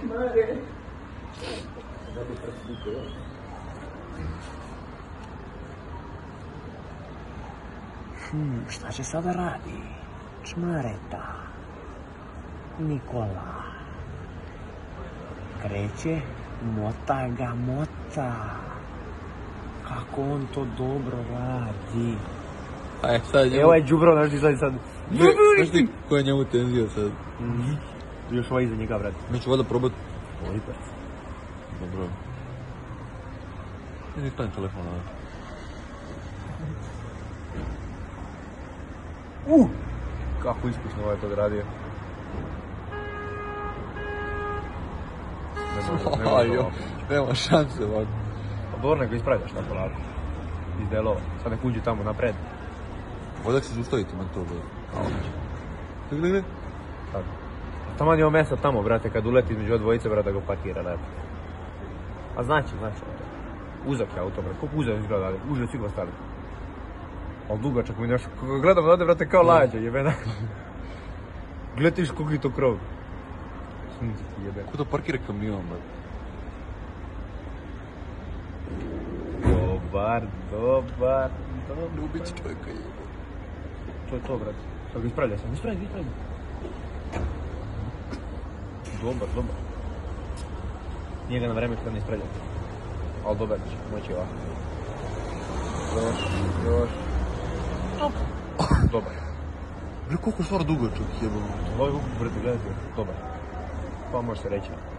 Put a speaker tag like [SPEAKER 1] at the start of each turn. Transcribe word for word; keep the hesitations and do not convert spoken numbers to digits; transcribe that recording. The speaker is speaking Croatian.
[SPEAKER 1] Čmare. Da bi preslikao. Hmm, šta će sada radi? Čmareta. Nikola. Kreće, mota ga, mota. Kako on to dobro radi.
[SPEAKER 2] Aj, sad njemu...
[SPEAKER 1] Evo je džubro, znaš ti sad sad.
[SPEAKER 2] Znaš ti koja je njemu tenzija sad?
[SPEAKER 1] Još ovaj iza njega, brate.
[SPEAKER 2] Mi ću voda probat.
[SPEAKER 1] Ovo ipac.
[SPEAKER 2] Dobro. Ne, ne stavim telefon, ali.
[SPEAKER 1] Uh! Kako iskušno ovaj to odradio.
[SPEAKER 2] Ajo, nema šanse ovako.
[SPEAKER 1] Pa dobro, nego ispravljaš tako lako. Iz delova. Sad nek uđi tamo napred.
[SPEAKER 2] Odak se zustaviti na to, brate. Gledaj, gledaj.
[SPEAKER 1] Tako. Tamo je ovo mjesto tamo, brate, kad uleti između dvojice, brate, da ga parkira, lepo. A znači, znači. Uzak je auto, brate. Koliko uzak izgleda, ali uže svi ga stali. Ali dugačak mi nešto. Kako gledam ovdje, brate, kao lađa, jebena. Gledajš koliko je to krov. Sunce ti jebe.
[SPEAKER 2] Kako to parkira kamion, brate?
[SPEAKER 1] Dobar, dobar, dobar.
[SPEAKER 2] Ljubić čovjeka jebe.
[SPEAKER 1] To je to, brate. Sad ga ispravlja sam, ispravlja, ispravlja. Dobar, dobar. Nije ga na vreme kada ne ispravlja. Ali dobar će, moći ovako. Još, još. Dobar.
[SPEAKER 2] Bre, koliko stvar dugačak jebamo.
[SPEAKER 1] Ovo je kako brate, gledajte, dobar. Pa može se reći.